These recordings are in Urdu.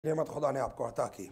نعمت خدا نے آپ کو عطا کی۔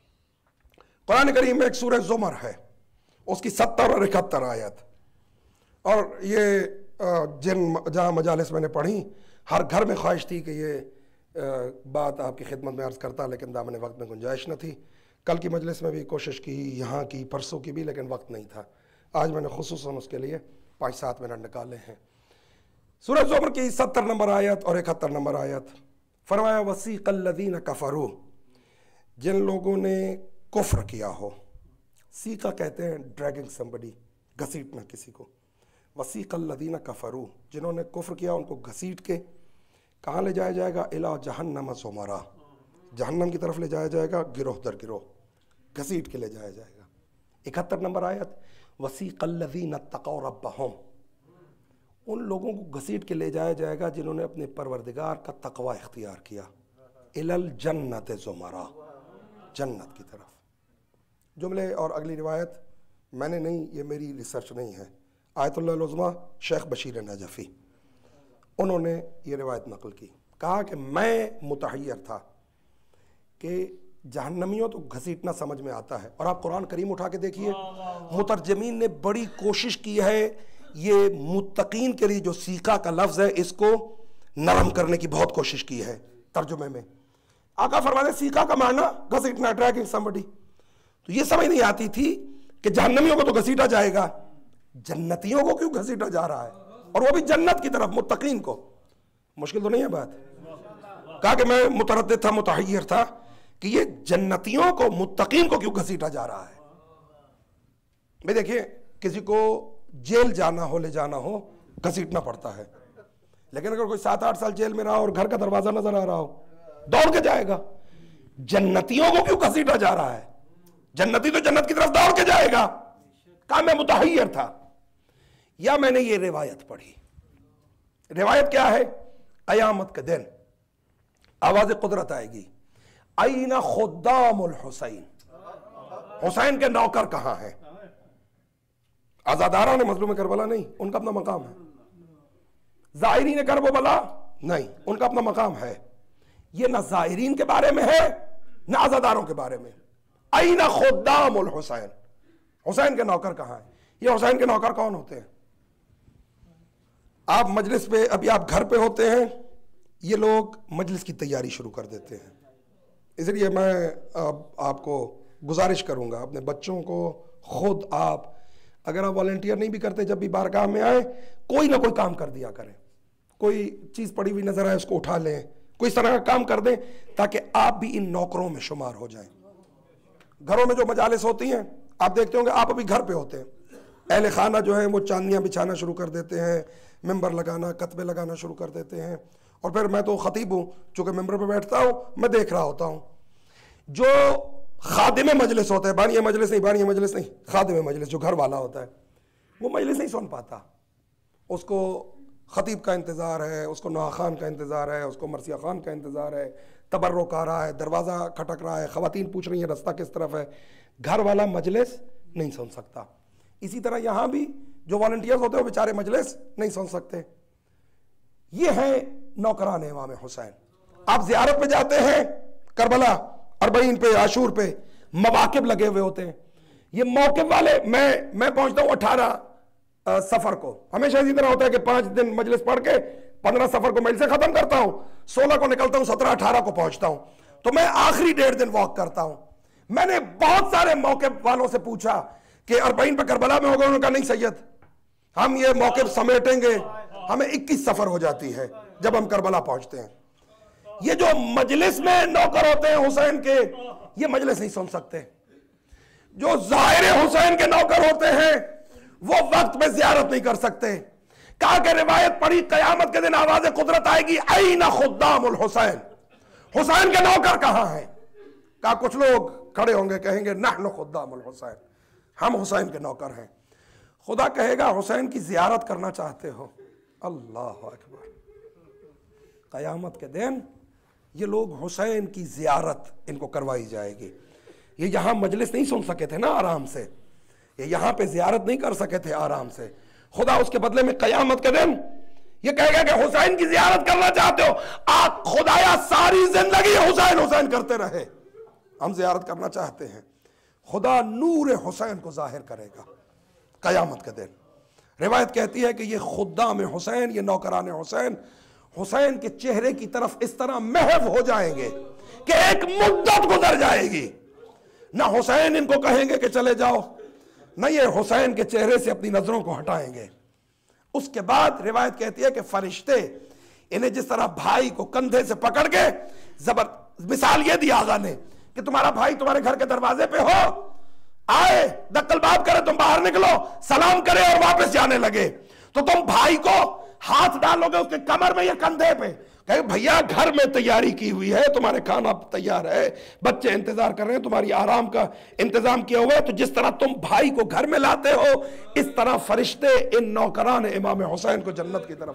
قرآن کریم میں ایک سورہ زمر ہے، اس کی 70 اور 71 آیت، اور یہ جہاں مجالس میں نے پڑھی ہر گھر میں خواہش تھی کہ یہ بات آپ کی خدمت میں عرض کرتا، لیکن دامن وقت میں گنجائش نہ تھی۔ کل کی مجلس میں بھی کوشش کی، یہاں کی، پرسوں کی بھی، لیکن وقت نہیں تھا۔ آج میں نے خصوصاً اس کے لیے 5-7 منٹ نکالے ہیں۔ سورہ زمر کی 70 نمبر آیت اور 71 نمبر آیت، فرمایا وسیق الذین کفروا، جن لوگوں نے کفر کیا ہو، سیقہ کہتے ہیں ڈریگنگ سمبڈی، گھسیٹنا کسی کو۔ وسیق الذین کفروا، جنہوں نے کفر کیا ان کو گھسیٹ کے کہاں لے جایا جائے گا؟ الی جہنم زمرا، جہنم کی طرف لے جایا جائے گا، گروہ در گروہ گھسیٹ کے لے جایا جائے گا۔ 71 نمبر آیت، وسیق الذین اتقوا ربہم، ان لوگوں کو گھسیٹ کے لے جایا جائے گا جنہوں نے اپنے پروردگار کا تقوی اختیار کیا، الی الجنت زمرا، جنت کی طرف۔ جملے اور اگلی روایت میں نے نہیں، یہ میری ریسرچ نہیں ہے، آیت اللہ العظمیٰ شیخ بشیر نجفی، انہوں نے یہ روایت نقل کی۔ کہا کہ میں متحیر تھا کہ جہنمیوں تو گھسیٹنا سمجھ میں آتا ہے، اور آپ قرآن کریم اٹھا کے دیکھیے، مترجمین نے بڑی کوشش کی ہے یہ متقین کے لیے جو سیقہ کا لفظ ہے اس کو نرم کرنے کی بہت کوشش کی ہے ترجمے میں۔ آقا فرماتے ہیں سیقہ کا معنی گھسیٹنا، ڈریگنگ سمبڈی، تو یہ سمجھ نہیں آتی تھی کہ جہنمیوں کو تو گھسیٹا جائے گا، جنتیوں کو کیوں گھسیٹا جا رہا ہے، اور وہ بھی جنت کی طرف، متقین کو۔ مشکل تو نہیں ہے بات؟ کہا کہ میں متردد تھا، متحیر تھا کہ یہ جنتیوں کو، متقین کو کیوں گھسیٹا جا رہا ہے۔ بھئی دیکھیے، کسی کو جیل جانا ہو، لے جانا ہو، گھسیٹنا پڑتا ہے، لیکن اگر کوئی 7-8 سال جیل میں رہا اور گھر کا دروازہ نظر آ رہا ہو، دوڑ کے جائے گا۔ جنتیوں کو کیوں گھسیٹا جا رہا ہے؟ جنتی تو جنت کی طرف دوڑ کے جائے گا۔ کہا میں متحیر تھا، یا میں نے یہ روایت پڑھی۔ روایت کیا ہے؟ قیامت کے دن آواز قدرت آئے گی، این خدام الحسین، حسین کے نوکر کہاں ہیں؟ آزادارہ نے مظلوم کربلا نہیں، ان کا اپنا مقام ہے۔ زائرین کربلا نہیں، ان کا اپنا مقام ہے۔ یہ نہ زائرین کے بارے میں ہے نہ آزاداروں کے بارے میں۔ این خدام الحسین، حسین کے نوکر کہاں ہیں؟ یہ حسین کے نوکر کون ہوتے ہیں؟ آپ مجلس پہ، ابھی آپ گھر پہ ہوتے ہیں، یہ لوگ مجلس کی تیاری شروع کر دیتے ہیں۔ اس لیے میں آپ کو گزارش کروں گا، اپنے بچوں کو خود آپ، اگر آپ والنٹیئر نہیں بھی کرتے، جب بھی بارگاہ میں آئیں کوئی نہ کوئی کام کر دیا کریں، کوئی چیز پڑی ہوئی نظر آئے اس کو اٹھا لیں، کوئی اس طرح کا کام کر دیں تاکہ آپ بھی ان نوکروں میں شمار ہو جائیں۔ گھروں میں جو مجالس ہوتی ہیں آپ دیکھتے ہوں گے، آپ ابھی گھر پہ ہوتے ہیں، اہل خانہ جو ہیں وہ چاندیاں بچھانا شروع کر دیتے ہیں، ممبر لگانا، کتبے لگانا شروع کر دیتے ہیں، اور پھر میں تو خطیب ہوں، چونکہ ممبر پہ بیٹھتا ہوں، میں دیکھ رہا ہوتا ہوں۔ جو خادم مجلس ہوتا ہے، بانی مجلس نہیں، خادم مجلس جو گھر والا ہوتا ہے، وہ مجلس نہیں سن پاتا، اس کو خطیب کا انتظار ہے، اس کو نوحہ خان کا انتظار ہے، اس کو مرثیہ خان کا انتظار ہے، تبرک آ رہا ہے، دروازہ کھٹک رہا ہے، خواتین پوچھ رہی ہیں رستہ کس طرف ہے، گھر والا مجلس نہیں سن سکتا۔ اسی طرح یہاں بھی جو والنٹیئرز ہوتے ہیں وہ بیچارے مجلس نہیں سن سکتے۔ یہ ہیں نوکران امام حسین۔ آپ زیارت پہ جاتے ہیں، کربلا، اربعین پہ، عاشور پہ مواقب لگے ہوئے ہوتے ہیں، یہ موقف والے، میں پہنچتا ہوں 18 سفر کو، ہمیشہ اسی طرح ہوتا ہے کہ 5 دن مجلس پڑھ کے 15 سفر کو مجلس سے ختم کرتا ہوں، 16 کو نکلتا ہوں، 17-18 کو پہنچتا ہوں، تو میں آخری 1.5 دن واک کرتا ہوں۔ میں نے بہت سارے موقف والوں سے پوچھا کہ اربعین پہ کربلا میں ہوگا، انہوں نے کہا نہیں سید، ہم یہ موقف سمیٹیں گے، ہمیں 21 سفر ہو جاتی ہے جب ہم کربلا پہنچتے ہیں۔ یہ جو مجلس میں نوکر ہوتے ہیں حسین کے، یہ مجلس نہیں سن سکتے۔ جو زائر حسین کے نوکر ہوتے ہیں وہ وقت میں زیارت نہیں کر سکتے۔ کہا کہ روایت پڑھی، قیامت کے دن آواز قدرت آئے گی، این خدام الحسین، حسین کے نوکر کہاں ہیں؟ کہا کچھ لوگ کھڑے ہوں گے، کہیں گے نحن خدام الحسین، ہم حسین کے نوکر ہیں۔ خدا کہے گا حسین کی زیارت کرنا چاہتے ہو؟ اللہ اکبر۔ قیامت کے دن یہ لوگ حسین کی زیارت ان کو کروائی جائے گی۔ یہ یہاں مجلس نہیں سن سکے تھے نا آرام سے، یہ یہاں پہ زیارت نہیں کر سکے تھے آرام سے، خدا اس کے بدلے میں قیامت کے دن یہ کہے گا کہ حسین کی زیارت کرنا چاہتے ہو، آپ خدایا ساری زندگی حسین حسین کرتے رہے، ہم زیارت کرنا چاہتے ہیں۔ خدا نور حسین کو ظاہر کرے گا قیامت کے دن۔ روایت کہتی ہے کہ یہ خدام حسین، یہ نوکران حسین، حسین کے چہرے کی طرف اس طرح محو ہو جائیں گے کہ ایک مدت گزر جائے گی، نہ حسین ان کو کہیں گے کہ چلے جاؤ، نہ یہ حسین کے چہرے سے اپنی نظروں کو ہٹائیں گے۔ اس کے بعد روایت کہتی ہے کہ فرشتے انہیں جس طرح بھائی کو کندھے سے پکڑ کے مثال یہ دی آقا نے کہ تمہارا بھائی تمہارے گھر کے دروازے پہ ہو، آئے دقل باب کرے، تم باہر نکلو، سلام کرے اور واپس جانے لگے، تو تم بھائی کو ہاتھ ڈالو گے اس کے کمر میں یا کندھے پہ، کہ بھیا گھر میں تیاری کی ہوئی ہے، تمہارے کھانا تیار ہے، بچے انتظار کر رہے ہیں، تمہاری آرام کا انتظام کیا ہوا ہے، تو جس طرح تم بھائی کو گھر میں لاتے ہو، اس طرح فرشتے ان نوکران امام حسین کو جنت کی طرف